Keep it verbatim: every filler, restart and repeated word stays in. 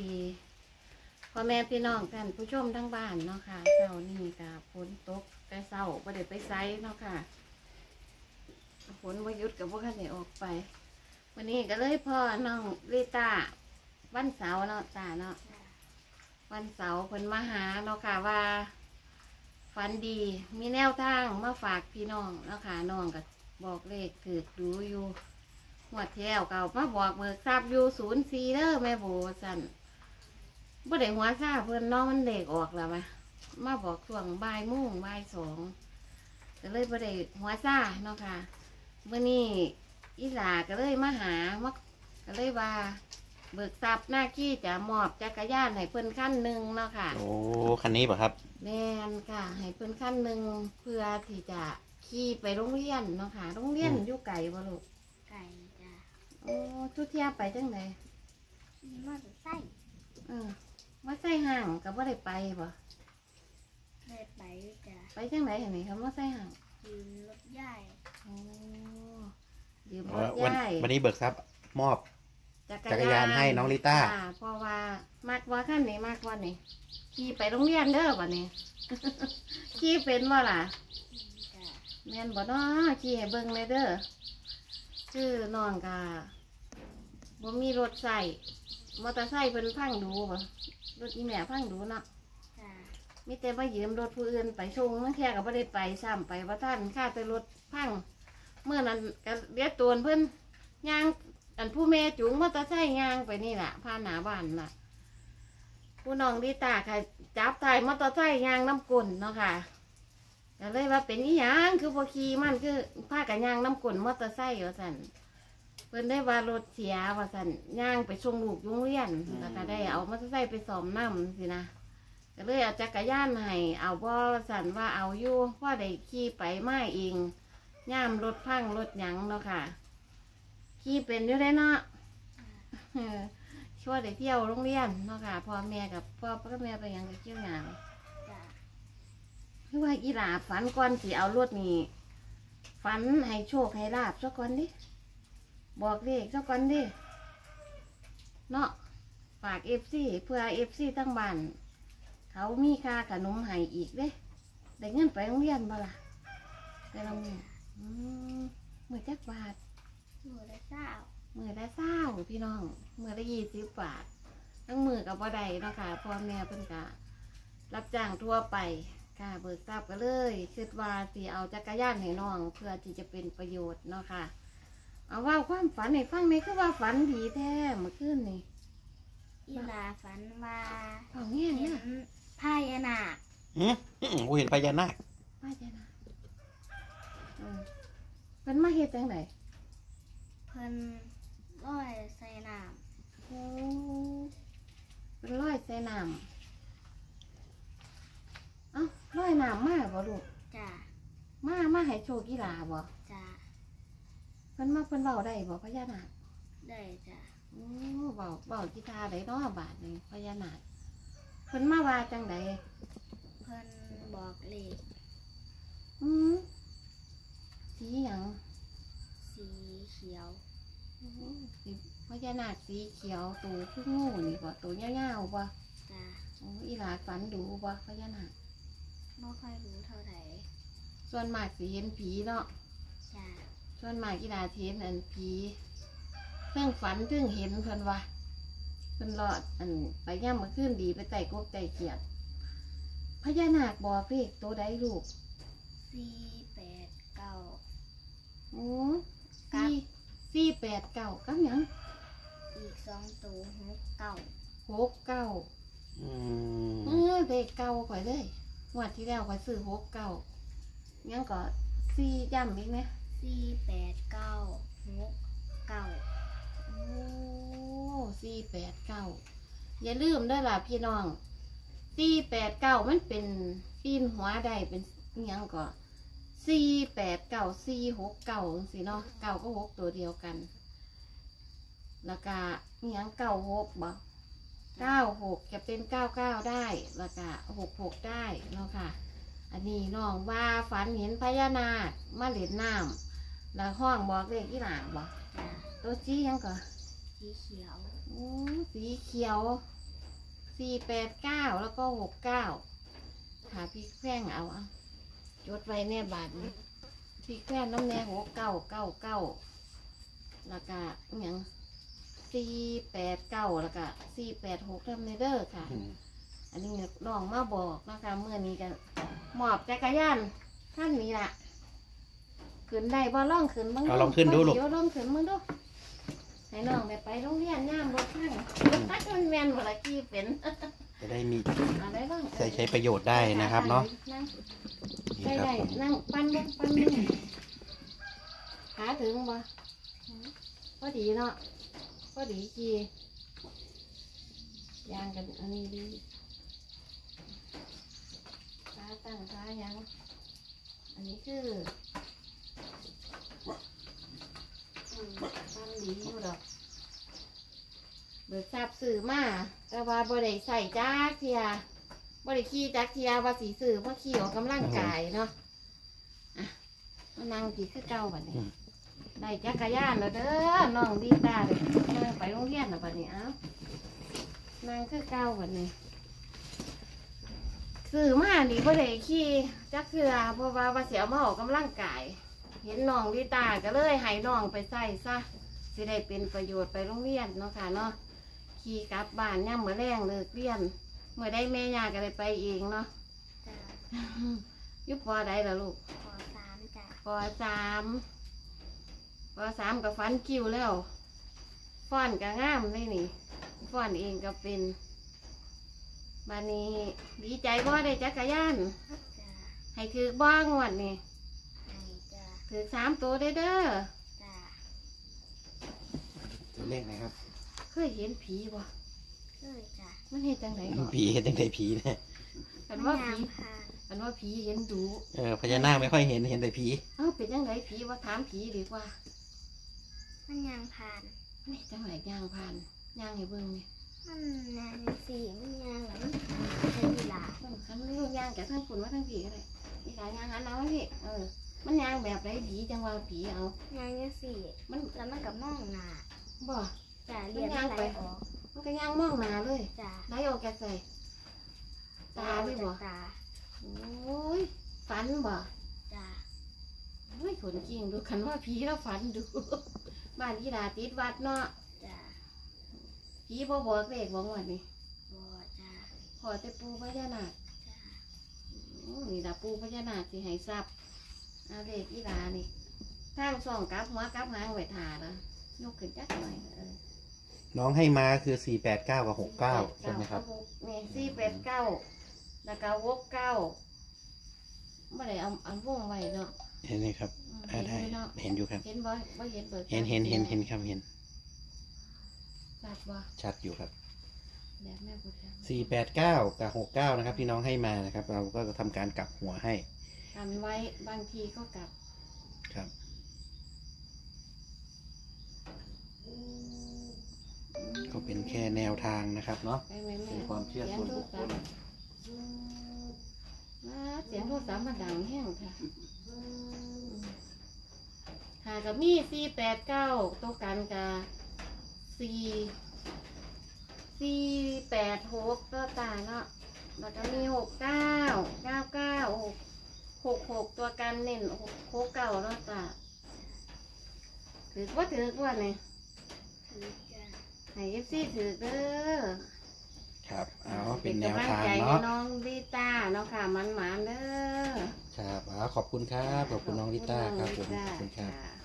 ดีพ่อแม่พี่น้องกันผู้ชมทั้งบ้านเนาะค่ะเช้านี้กับฝนตกแต่เช้าบ่ได้ไปไซเนาะค่ะฝนว่ายุดกับพวกเขาได้ออกไปวันนี้ก็เลยพ่อน้องลิต้าวันเสาร์เนาะตาเนาะวันเสาร์เพิ่นมาหาเนาะค่ะว่าฝันดีมีแนวทางมาฝากพี่น้องเนาะค่ะน้องก็บอกเลขถือดูอยู่หัวแถวเก่ามาบอกเบิกทราบอยู่ศูนย์สี่เด้อแม่โบสั่นบ่ได้หัวซาเพิ่นน้องมันเด็กออกแล้วมามาบอกช่วงบ่ายโมงบ่ายสองก็เลยบ่ได้หัวซาเนาะค่ะเมื่อนี้อีหลาก็เลยมาหามาก็เลยว่าเบิกทรัพย์หน้าขี้จะมอบจักรยานให้เพิ่นขั้นหนึ่งเนาะค่ะโอ้คันนี้ป่ะครับแม่นค่ะให้เพิ่นขั้นหนึ่งเพื่อที่จะขี่ไปโรงเรียนเนาะค่ะโรงเรียนอยู่ไกลบ่ลูกไก่จ้ะโอ้ทุกเที่ยไปจังไดขี่มอเตอร์ไซค์เออว่าใส่ห่างก็บ่ได้ไปบ่ได้ไปจ้ะไปจังไดเห็นไหมคำว่าใส่ห่างยืมรถใหญ่โอ้ยืมรถใหญ่วันนี้เบิกทรัพย์มอบจักรยานให้น้องลิต้าเพราะว่ามากว่าขั้นนี้มากว่านี่ขี่ไปโรงเรียนเด้อบ่นี่ ขี่เป็นบ่ล่ะแม่นบ่เนาะขี่ให้เบิ่งเลยเด้อชื่อน้องกะบ่มีรถใส่มอเตอร์ไซค์เพิ่นพังดูบ่รถอีแม่พังดูเนาะมีแต่มายืมรถผู้อื่นไปส่งนั่นแค่ก็บ่ได้ไปซ้ำไปว่าท่านค่าแต่รถพังเมื่อนั้นก็เรียกตัวเพิ่นย่างอันผู้แม่จูงมอเตอร์ไซค์ย่างไปนี่แหละพาหนาบ้านล่ะผู้น้องดีตาค่ะจับถ่ายมอเตอร์ไซค์ย่างน้ำกลนเนาะค่ะก็เลยว่าเป็นอีหยังคือพอขี่มันคือพากันย่างน้ำกลนมอเตอร์ไซค์ว่าสั่นเพิ่นได้ว่ารถเสียว่าสั่นย่างไปส่งลูกโรงเรียนแล้วก็ได้เอามอเตอร์ไซค์ไปสอมน้ำสินะก็เลยเอาจักรยานให้เอาบ่สั่นว่าเอาอยู่พ่อได้ขี่ไปไม่เองย่ามรถพังรถหยังเนาะค่ะขี่เป็นอยู่ได้เนาะช่วยได้เที่ยวโรงเรียนเนาะค่ะพ่อแม่กับพ่อพ่อแม่ไปยังไปเที่ยวงานคือว่าอีหลาฝันก่อนสิเอารถนี่ฝันให้โชคให้ลาบสักก่อนดิบอกเลขสักก่อนดิเนาะฝากเอฟซีเพื่อเอฟซีทั้งบ้านเขามีค่าขนมให้อีกเด้ได้เงินไปโรงเรียนบ่ล่ะได้โรงเรียนอืมมือจักบาทมือละเศร้ามือละเศร้าพี่น้องมือละยี่สิบบาททั้งมือกับบ่ได้เนาะค่ะพ่อแม่เพิ่นกะรับจ้างทั่วไปค่ะเบิกทราบก็เลยคิดว่าสิเอาจักรยานให้น้องเพื่อที่จะเป็นประโยชน์เนาะค่ะเอาว่าความฝันให้ฟังนี่คือว่าฝันดีแท้เมื่อคืนนี่อีลาฝันว่าเอาเงี้ยเนี่ยพญานาคอืมกูเห็นพญานาคพญานาคเออเป็นมาเฮ็ดจังไดเพิ่นร้อยใส่น้ำโอ้เป็นร้อยใส่น้ำเอ้าร้อยน้ำมาบ่ลูกจ้ะมามาให้โชคกีฬาบ่จ้ะเพิ่นมาเพิ่นเว้าได้บ่พญานาคได้จ้ะโอ้เว้าเว้ากีฬาได้เนาะบาดนี้พญานาคเพิ่นมาว่าจังไดเพิ่นบอกเลขอืมสีหยังสีเขียวสีพญานาคสีเขียวตัวคืองูนี่บ่ตัวยาวๆบ่จ้ะโอ้อีหลาฝันดูบ่พญานาคไม่ค่อยรู้เท่าไหร่ส่วนมากสิเห็นผีเนาะจ้ะส่วนมากอีหลาเห็นอันผีเพิ่งฝันเพิ่งเห็นเพิ่นว่าเพิ่นรอดอันไปย่ำเมื่อคืนดีไปไต่กบไต่เขียดพญานาคบอกเลขตัวใดลูกสี่แปดเก้าโอ้สี่สี่แปดเก้ากับหยังอีกสองตัวหกเก้าหกเก้าอืมเออเลขเก้าข่อยเลยงวดที่แล้วข่อยซื้อหกเก้ายังก็สี่ย่ำอีกไหมสี่แปดเก้าหกเก้าโอ้สี่แปดเก้าอย่าลืมด้วยล่ะพี่น้องสี่แปดเก้ามันเป็นปีนหัวได้เป็นยังก็สี่แปดเก้าสี่หกเก้าสิเนาะเก้าก็หกตัวเดียวกันแล้วก็ยังเก้าหกบ่เก้าหกจะเป็นเก้าเก้าได้แล้วก็หกหกได้เนาะค่ะอันนี้น้องว่าฝันเห็นพญานาคมาเล่นน้ำแล้วห้องบอกเลขที่หลังบอกตัวจี้ยังก็สีเขียวโอ้สีเขียวสี่แปดเก้าแล้วก็หกเก้าหาพี่แพงเอาเอาจดไว้แน่บาทนี้พี่แพงน้ำแน่หกเก้าเก้าเก้าแล้วก็อหย่างสี่แปดเก้าแล้วก็สี่แปดหกทำในเด้อค่ะอืมอันนี้น้องมาบอกนะคะเมื่อนี้กันหมอบจักรยานท่านนี้ล่ะขึ้นได้บ่ล่องขึ้นบ้างเอาลองขึ้นดูลูกเดี๋ยวลองขึ้นมึงดูให้น้องไปไปโรงเรียนย่ามรถข้างรถตักมันแมนบ่ละกี้เป็นจะได้มีอะไรบ้างใช้ใช้ประโยชน์ได้นะครับเนาะนั่งนี่ได้ครับได้ผมนั่งปั้นบ้างปั้นบ้างขาถึงบ่พอดีเนาะพอดีกี้ยางกันอันนี้ดีขาตั้งขายังอันนี้คืออืมปั้นดีอยู่ดอกเบิกทราบสื่อมาแต่ว่าบ่ได้ใส่จักเทียบ่ได้ขี่จักเทียว่าสีสื่อเพราะขี่ออกกำลังกายเนาะอ่ะมานั่งกี่คือเก่าบัดนี้ได้จักรยานแล้วเด้อน้องดีตาเลยนั่งไปโรงเรียนแล้วบัดนี้เอ้านั่งคือเก่าบัดนี้สื่อมาดีบ่ได้ขี่จักเทือเพราะว่าว่าเสียมาออกกำลังกาย เห็นน้องดีตาก็เลยให้น้องไปใส่ซะสิได้เป็นประโยชน์ไปโรงเรียนเนาะค่ะเนาะขี่กลับบ้านย่ำมื้อแรงเลิกเรียนเมื่อได้แม่ย่าก็ได้ไปเองเนาะจ้ะอยุบปอใดล่ะลูกขอสามจ้ะปอสามปอสามกับฟันคิวแล้วฟ้อนกับงามเลยนี่ฟ้อนเองก็เป็นบานนี้ดีใจบ่ได้จักรยานจ้ะให้ถือบ้างวดนี่ให้จ้ะถือสามตัวได้เด้อจ้ะตัวเลขนะครับเคยเห็นผีบ่เคยจ้ะมันเห็นจังไดบ่ผีเห็นตั้งแต่ผีเนี่ยกันว่าน้ำผียางพานกันว่าผีเห็นดูเออพญานาคไม่ค่อยเห็นเห็นแต่ผีเอ้าเป็นจังไดผีว่าถามผีดีกว่ามันยางพานนี่จังไดย่างผ่านย่างให้เบิ่งนี่มันยางสีมันยางหลังเป็นกีฬาต้องคันเรื่องย่างแกทั้งคุณว่าทั้งผีก็ได้มีการย่างหันเอาไว้พี่เออมันย่างแบบไรผีจังว่าผีเอายางยังสีมันแล้วมันกับมองหน้าบ่จ้ะเรียนมันไหลออกมันก็ย่างมองหนาเลยจ้ะไหลออกแกใส่ตาพี่บ่ตาโอ้ยฝันบ่จ้ะโอ้ยขนจริงดูคันว่าผีแล้วฝันดู บ้านที่ดาติดวัดเนาะจ้ะผีบ่บอกเลขบอกว่านี่บ่จ้ะพอแต่ปูพญานาคจ้ะอืมนี่ดาปูพญานาคสิให้ทรัพย์อาเลขอีดานี่ทางส่องกลับหัวกลับหางไว้ทาละยกขึ้นจักหน่อยเออน้องให้มาคือสี่แปดเก้ากับหกเก้าใช่ไหมครับนี่สี่แปดเก้าแล้วก็หกเก้าไม่ได้เอาเอาวงไว้เนาะเห็นไหมครับอืมอ่าได้เห็นอยู่เนาะเห็นอยู่ครับเห็นบ่บ่เห็นเบิกเห็นเห็นเห็นเห็นครับเห็นชัดบ่ชัดอยู่ครับแบบแม่บุญแล้วสี่แปดเก้ากับหกเก้านะครับพี่น้องให้มานะครับ เราก็จะทำการกลับหัวให้กันไว้บางทีก็กลับครับ ก็เป็นแค่แนวทางนะครับเนาะไปไหมแม่เป็นความเชื่อส่วนบุคคลอ่าเสียงโทรศัพท์มันดังแห้งค่ะอืมหากับมีสี่แปดเก้าตัวกันกับสี่สี่แปดหกตัวตาเนาะแล้วก็มีหกเก้าเก้าเก้าหกหกหกตัวกันเน้นหกหกเก้าเนาะตาถือว่าถือว่าเนี่ยคือจ้ะให้เอฟซีถือเด้อครับเอาเป็นแนวกำลังทางใจให้เนาะน้องลิต้าเนาะค่ะมันหมานๆเด้อครับเอาขอบคุณครับขอบคุณน้องลิต้าครับผมขอบคุณครับค่ะ